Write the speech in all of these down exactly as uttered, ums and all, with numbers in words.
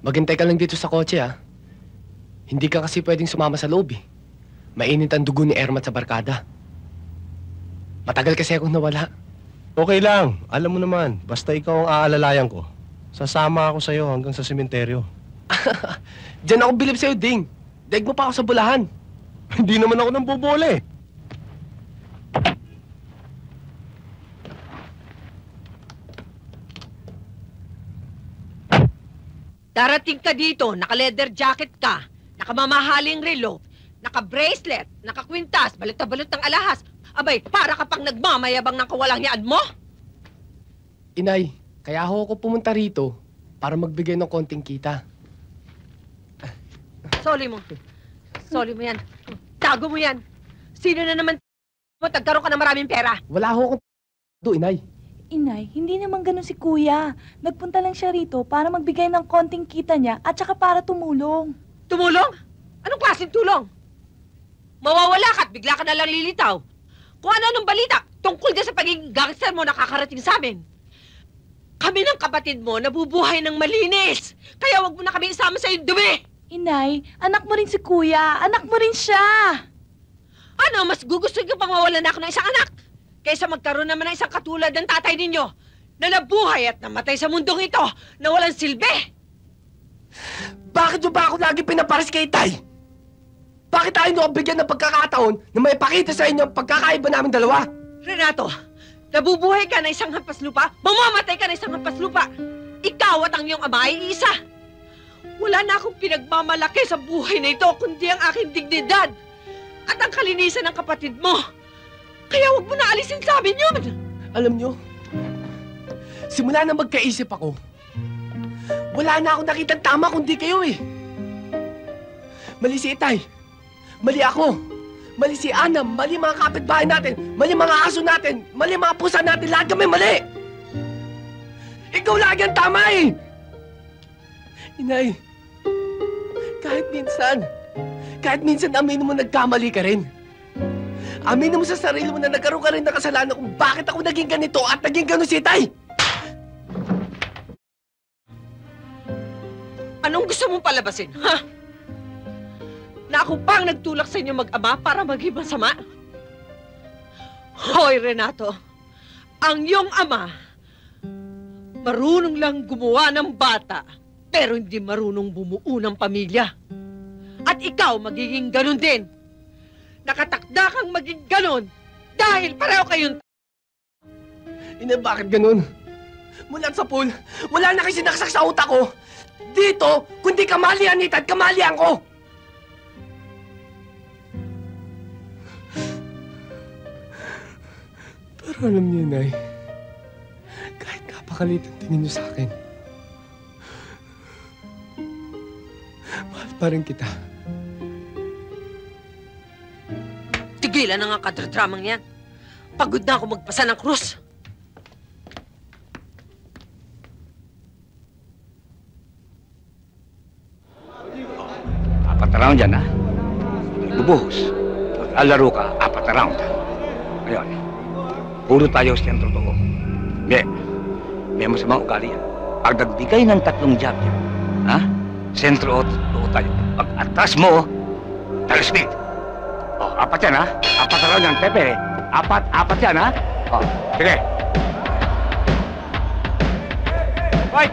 Maghintay ka lang dito sa kotse, ah. Hindi ka kasi pwedeng sumama sa loob, eh. Mainit ang dugo ni Ermat sa barkada. Matagal kasi akong nawala. Okay lang. Alam mo naman, basta ikaw ang aalalayan ko. Sasama ako sa'yo hanggang sa sementeryo. Diyan ako bilib sa'yo, Ding. Daig mo pa ako sa bulahan. Hindi naman ako nang bubole. Darating ka dito, naka-leather jacket ka, nakamamahaling relo, naka-bracelet, naka-kwintas, balot-balot ng alahas. Abay, para ka pang nagmamayabang ng kawalang yaan mo? Inay, kaya ho ako pumunta rito para magbigay ng konting kita. Soli mo. Soli mo yan. Tago mo yan. Sino na naman mo tagkaroon ka ng maraming pera? Wala ho akong do, Inay. Inay, hindi naman ganun si Kuya. Nagpunta lang siya rito para magbigay ng konting kita niya at saka para tumulong. Tumulong? Anong klaseng tulong? Mawawala ka at bigla ka na lang lilitaw. Kung ano-anong balita tungkol dyan sa pagiging gangster mo nakakarating sa amin. Kami ng kapatid mo nabubuhay ng malinis. Kaya wag mo na kami isama sa iyong dumi. Inay, anak mo rin si Kuya. Anak mo rin siya. Ano, mas gugustuhin ko pang mawalan na ako ng isang anak kaysa magkaroon naman ng isang katulad ng tatay ninyo na nabuhay at namatay sa mundong ito na walang silbi. Bakit mo ba ako lagi pinaparis kay Tay? Bakit tayo nyo bigyan ng pagkakataon na may pakita sa inyo ang pagkakaiba namin dalawa? Renato, nabubuhay ka na isang hampas lupa, mamamatay ka na isang hampas lupa. Ikaw at ang iyong ama ay isa. Wala na akong pinagmamalaki sa buhay na ito kundi ang aking dignidad at ang kalinisan ng kapatid mo. Kaya huwag mo na alisin sa amin yun! Alam nyo, simula na magkaisip ako, wala na akong nakitang tama kundi kayo eh. Mali si Itay, mali ako, mali si Ana, mali mga kapitbahay natin, mali mga aso natin, mali mga pusa natin, lahat kami mali! Ikaw lagi ang tama eh! Inay, kahit minsan, kahit minsan aminin mo nagkamali ka rin. Aminin mo sa sarili mo na nagkaroon ka rin ng kasalanan kung bakit ako naging ganito at naging gano'n si Tay! Anong gusto mong palabasin, ha? Na ako pang nagtulak sa inyo mag-ama para maging masama? Hoy, Renato, ang iyong ama, marunong lang gumawa ng bata, pero hindi marunong bumuo ng pamilya. At ikaw magiging ganun din. Nakatakda kang maging ganun dahil pareho kayong Ina, bakit ganun? Mula sa pool, wala na kasi nakasaksak sa utak ko. Dito, kundi kamalian ni Tad, kamalian ko! Pero alam niyo, Nay, kahit napakalit ang tingin niyo sa akin, mahal pa rin kita. tigilan na nga kadradramang yan. Pagod na ako magpasa ng krus. Apat na round yan, ha? Bubuhos. Pag-alaro ka, apat na round. Ngayon, puro tayo sa sentro to. Hindi. May masamang ugali yan. Pag nagbigay ng tatlong jab yan, ha? Sentro to tayo. Pag atras mo, talasmid. O, apat yan, ha? Apat na round yan, Pepe. Apat, apat yan, ha? O, sige. Fight!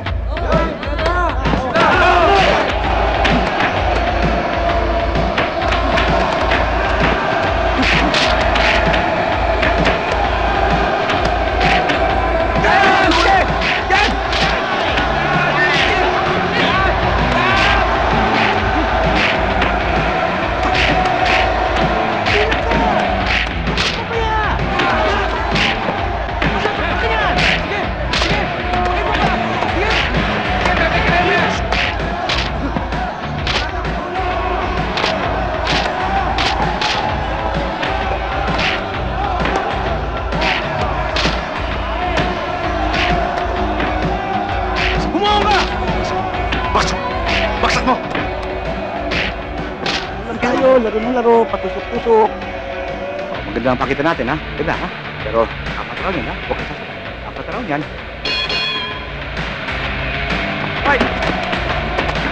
Laro ng laro, patusok-tusok. Oh, maganda ang pakita natin, ha? Ganda, ha? Pero, apat round yan, ha? Huwag ka sasakay. Apat round yan. Fight!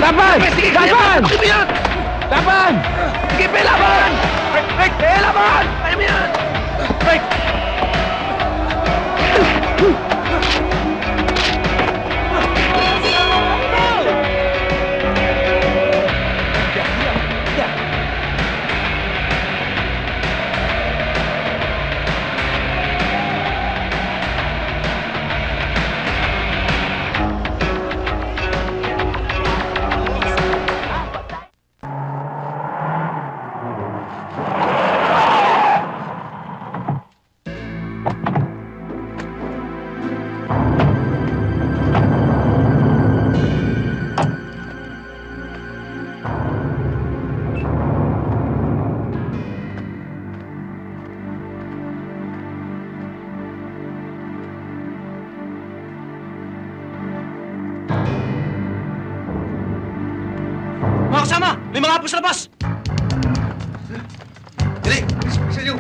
Laban! Sige, Laban! Kaya mo yan! Laban! Sige, Pe, laban! Break! Break! Pe, laban! Kaya mo yan! Break! Mga kasama! May mga hapon sa labas! Dali! Sa inyo!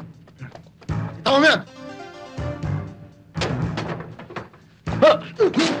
Tama mo yan!